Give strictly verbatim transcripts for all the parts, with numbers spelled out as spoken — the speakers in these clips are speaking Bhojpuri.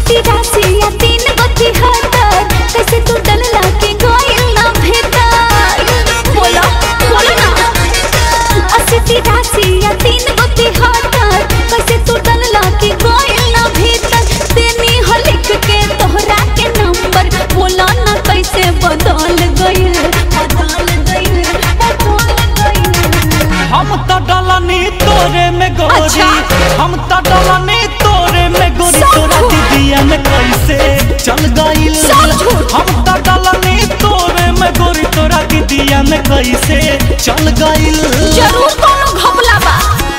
अस्सी राशि या तीन गति हतर कैसे तू डलला के गोइल ना भीतर बोलो बोलो ना अस्सी राशि या तीन गति हतर कैसे तू डलला के गोइल ना भीतर देनी हो लिख के तोहरा के नंबर बोला ना कैसे बदल गइल बदल गइल बदल गइल हम तो डलनी तोरे में गोरी अच्छा? हम तो डलनी तोरे में गोरी तोरा दीदिया में कैसे चल गइल हम तो डलनी तोरे में गोरी तोरा दीदिया में कैसे चल गइल जरूर कोनो घपला बा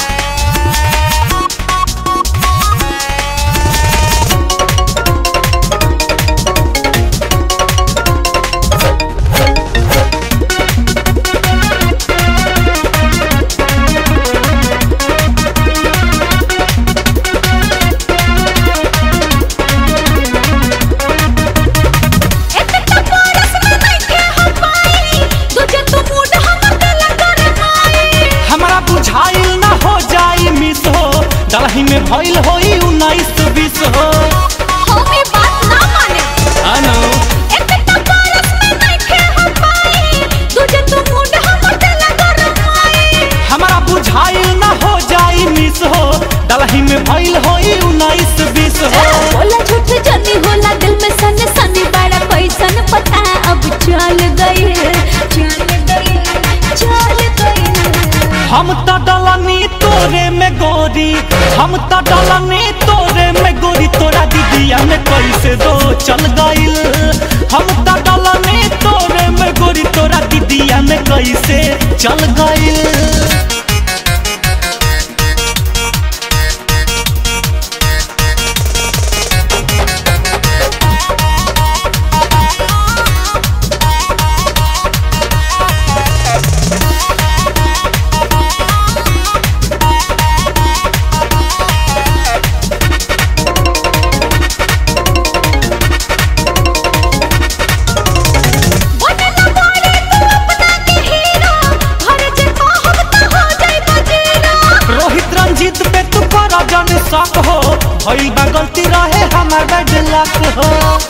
दलही में भइल होई उन्नीस बीस हो हम ये बात ना माने अनु इतना बरस में देखे हम पाई तुझे तू मुंड हमर दिल गरमाई हमारा बुझाइल ना हो जाई मिस हो दलही में भइल होई उन्नीस बीस हो बोला झूठ जनी होला दिल में सन सनी बड़ा कैसन पता अब चल गई चल गई चल गई हम तो डलनी तोरे में गोरी हम तो डलनी तोरे में गोरी तोरा दीदिया में कैसे दो चल गइल हम तो डलनी तोरे में गोरी तोरा दीदिया में कैसे चल गइल शक हो भइल बा गलती रहे हमार बैड लक हो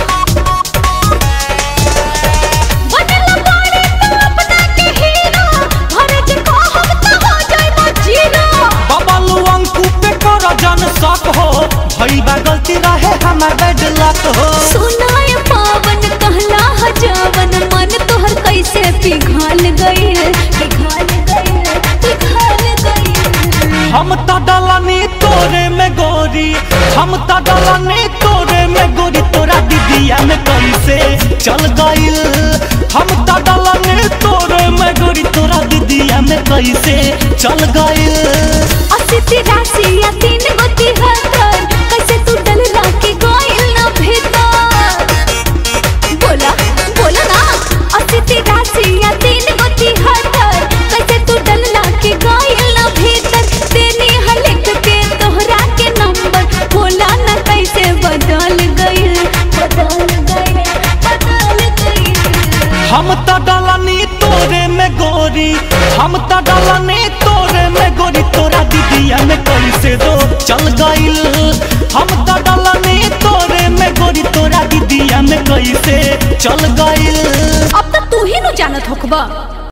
बनला बारे तू अपना के हीरो भरे जे कहब त हो जाइबो जीरो बबलू अंकु पे कर जन शक हो भइल बा गलती रहे हमार बैड लक हो सुनाए पावन कहला हजावन मन तोहर कैसे पिघल गई पिघल गई पिघल गई हम तो डलनी तोरे में गोरी हम तो डलनी तोरे में गोरी तोरा दीदिया में कैसे चल गइल हम तो डलनी तोरे में गोरी तोरा दीदिया में कैसे चल गइल अस्सी राशि या तीन गति हतर कैसे तू डलला के गोइल ना भीतर बोला बोला ना अस्सी राशि या तीन गति हतर कैसे तू डलला के गोइल ना भीतर देनी है लिख के तोहरा के नंबर बोला ना कैसे बदल गइल बदल गइल बदल गइल हम तो डलनी तोरे में गोरी हम तो डलनी तोरे में गोरी तोरा दीदिया में कैसे दो चल गइल हम तो डलनी तोरे में गोरी तोरा दीदिया में कैसे चल गइल अब तो तू ही न जानत होखबा।